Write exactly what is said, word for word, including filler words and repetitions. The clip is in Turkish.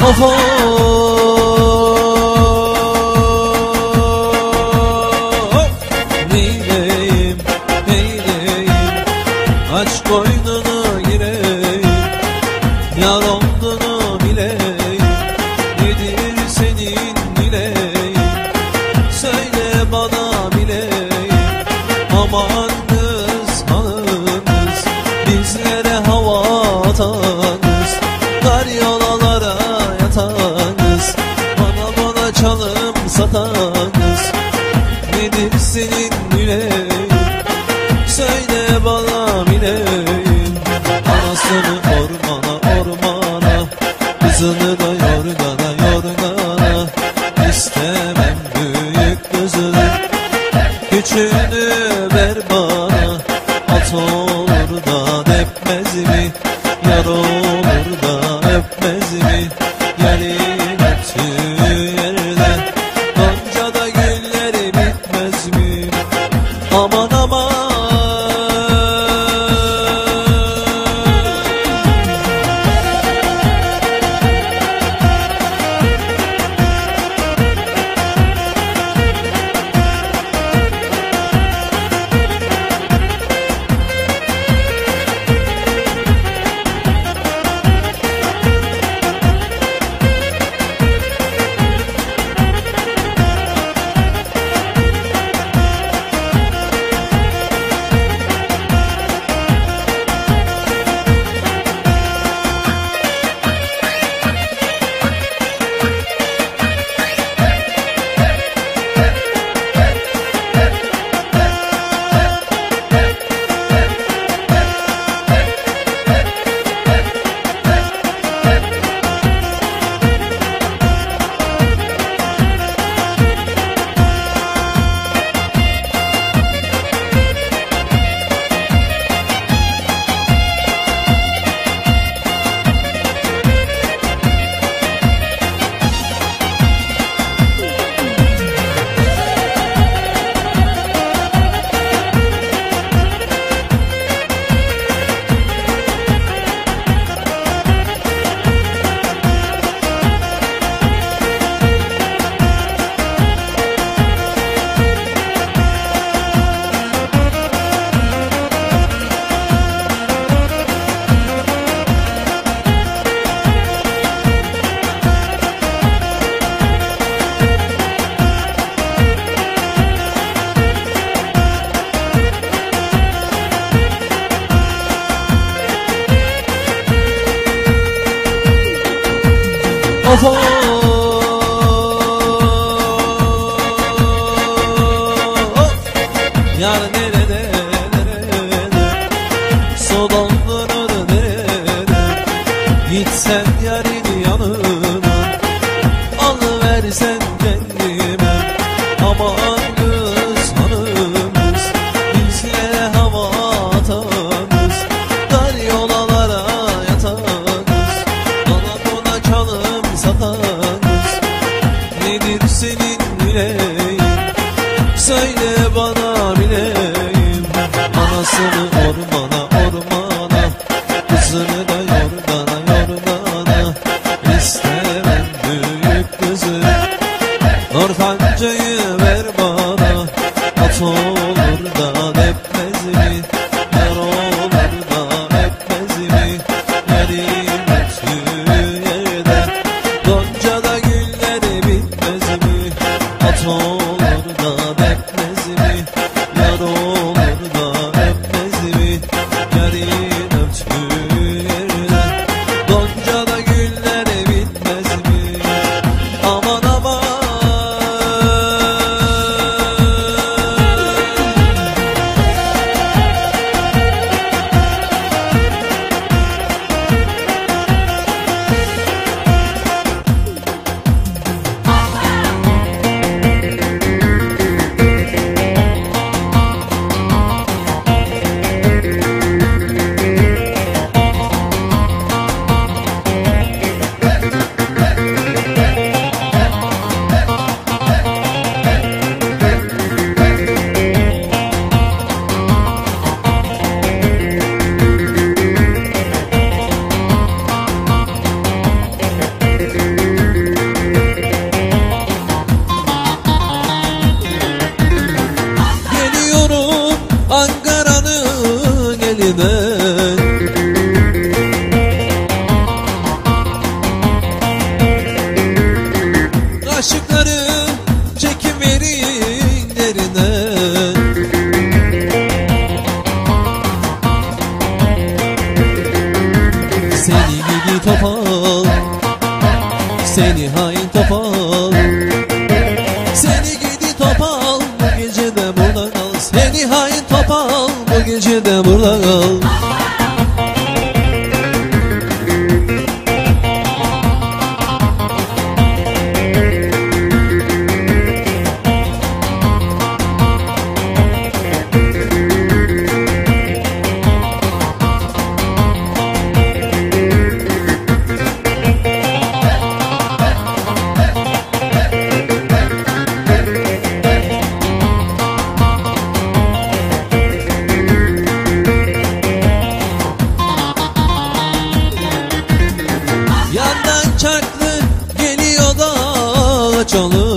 Of of neyleyim, neyleyim, aç koynuna gireyim, yar olduğunu bileyim, nedir senin dileğin, söyle bana bileyim. Aman kız hanımız, bizlere hava atanız, dar yolalara yatanız, bana bana çalım satanız, nedir senin dileğin, söyle bana bileyim. Anasını ormana ormana, kızını da yorgana yorgana, istemem büyük kızını, küçüğünü ver bana. At olur da depmez mi, yar olur da öpmez mi, yerin öptüğü yerden Gonca'da gülleri bitmez mi? Aman aman Of of yar nerede nerede, su doldurur nerede, gitsen yarın yanıma, alıversen kendime. Aman kız hanımız, bizlere hava atanız, dar yolalara yatanız, bana buna çalım satanız, nedir senin dileğin, söyle bana bileyim. Anasını ormana ormana, kızını da yorgana yorgana, istemem büyük kızı, ortancayı ver bana. At olur da depmez mi, yar olur da öpmez mi, yerin öptüğü yerden Gonca'da gülleri bitmez mi? At olur da depmez mi, yar olur da öpmez mi, yerin öptüğü yerden Gonca'da gülleri bitmez mi? Aman aman gidi topal, seni hain topal. Seni gidi topal, bu gece de burada kal. Seni hain topal, bu gece de burada kal. Yandan çarklı geliyor da çalı